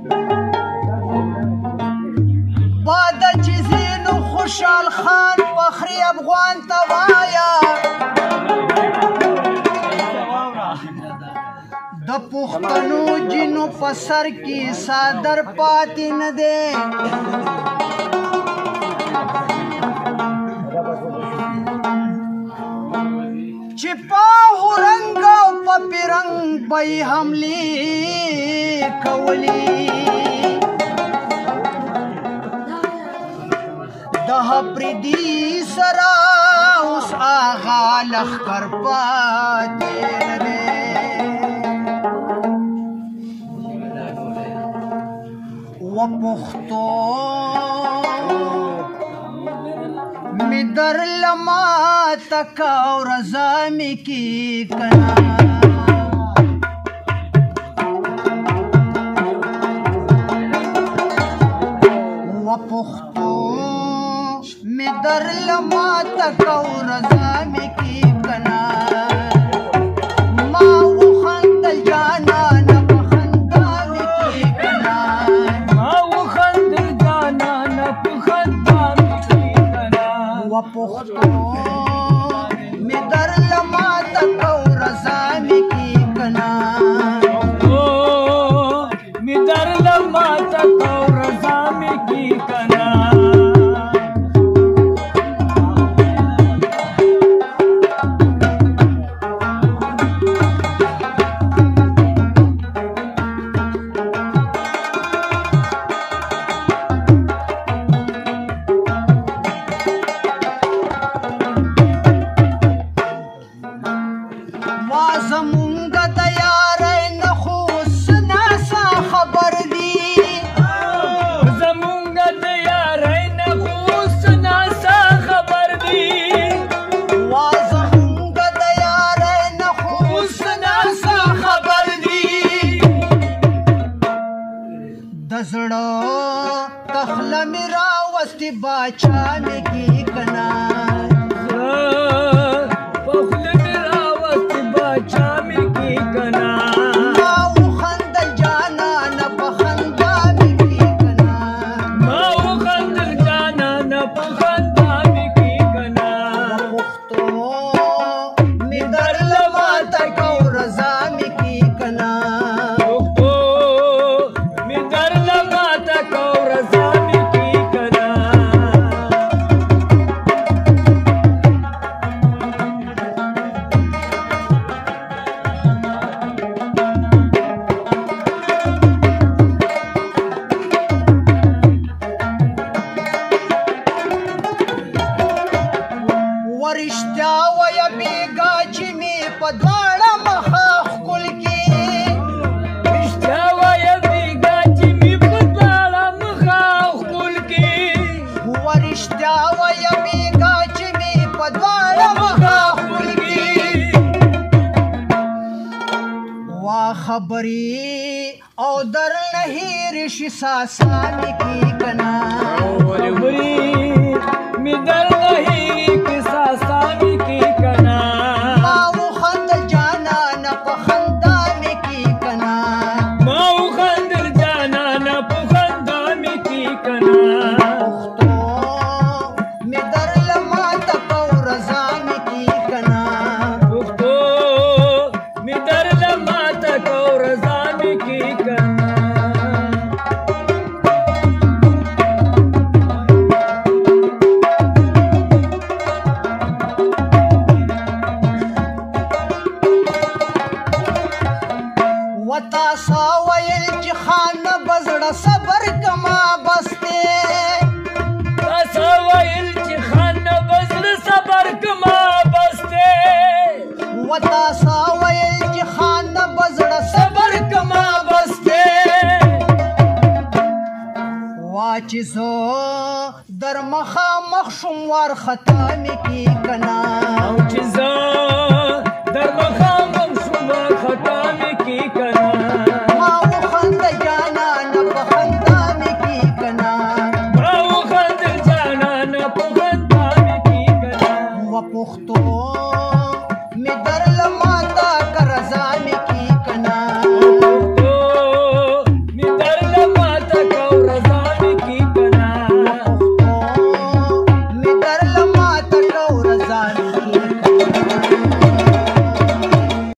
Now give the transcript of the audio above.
بعد چیزینو خوشحال خان فخری افغان توایا د پښتنو جنو په سر کې صادر پاتې نه دی چې په رنګ او په پیرنګ به یې حملې کولې د پردي سره اوس هغه لښکر پاتې نه دی و پښتو می در لما تکا او رضا می کی کنا و پښتو می در لما تکا او رضا می کی کنا ما وخندل جانان پښتو می در لما تکو رضا می کی کنا می در لما تکو رضا می کی کنا زړه تخله می راوستي باچا می کی کنا تخله می راوستي باچا می کی کنا ما وخندل جانان په خندا می کی کنا ما وخندل جانان په خندا می کی کنا پښتو می در لما تکو رضا می کی کنا ورشتیا ویا بیگا چې می په دواړه مخه ښکل کې رشتیا ویا بیگا چې می په دواړه مخه ښکل کې ورشتیا ویا بیگا چې می په دواړه مخه ښکل کې وا خبرې او در نه هېر شي ساسانې کې کنا می در نه ساسانی کی کنا ما وخندل جانان په خندا می کی کنا ما وخندل جانان په خندا می کی کنا پښتو می در لما تکو رضا می کی کنا پښتو می در لما تکو رضا می کی کنا وتا سا ویل چې خان بزړه صبر کما بسته تاسو ویل چې خان بزړه صبر کما بسته وتا سا ویل چې خان بزړه صبر کما بسته وا چې زه در مخه مخ شوم ور خطا می کی کنا او چې زه در مخه مخ شوم ور خطا می کی کنا ما وخندل جانان په خندا می کی کنا ما وخندل جانان په خندا می کی کنا و پښتو می در لما تا رضا می کی کنا می در لما ګرځي